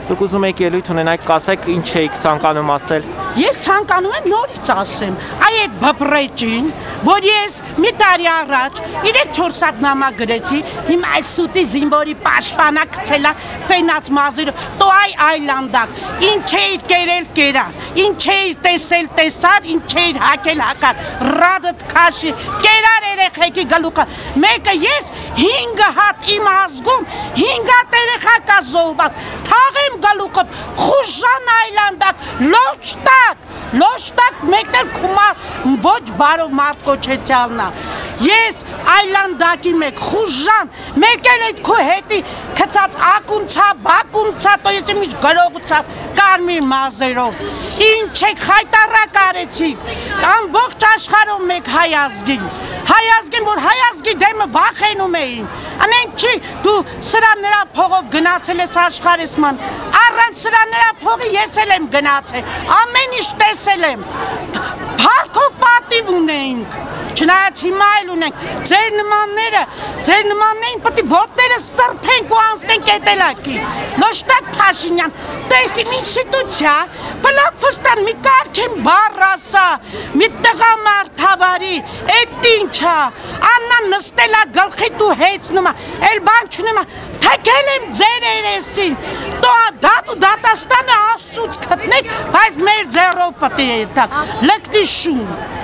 Դուք ուզում եք ելույթ ունենալ, կասեք ինչ էիք ցանկանում ասել։ Ես ցանկանում եմ նորից ասեմ, այդ բբրեջին, որ ես մի տարի առաջ 3-4 հատ նամա գրեցի, հիմա այս սուտի զինվորի պաշտպանա գցելա ֆենած մազերը, տո այլանդակ, ինչ էիր կերել կերար, ինչ էիր տեսել տեսար, ինչ էիր հակել հակար, ռադդ քաշի, կերար երեխեքի գլուխը, մեկը ես 5 հատ իմ ազգում, 5 հատ երեխա կա զոհված, թաղեմ գլուխդ, խուժան այլանդակ, լոշտակ մեկներ կումար, ոչ բարով մարդ կոչեցյալնա, ես այլանդակի մեկ խուժան, մեկ էլ այդ քո հետի կծած ակունցա, բակունցա, տո ես եմ ինչ գրողուցա, կարմիր մազերով, ինչ եք խայտարակ արեցիք, ամբողջ աշխարհով մեկ հայ ազգին, որ հայ ազգի դեմը վախենում էին, անենք չի, դու սրա նրա փողով գնացել ես աշխարհեսման, առանց սրա նրա փողի ես էլ եմ գնացել, ամեն ինչ տեսել եմ, փառքով պատիվ ունեինք, չնայած հիմա էլ ունենք, ձեր նմաններին պետք է ոտները սրբենք ու անցնենք էտելակիր, Լոշտակ Փաշինյան, տեսիմ ինստիտուցիա, վլապվստան մի կարգին բառ ասա, մի տղամարդ հավարի, էդ ինչա, աննան նստելա գլխիտ ու հեծնումա, էլ բան չունեմա, թքել եմ ձեր երեսին, դատ ու դատաստանը աստծուց գտնեք, բայց մեր ձեռով պետք է եթակ, լկտի շուն։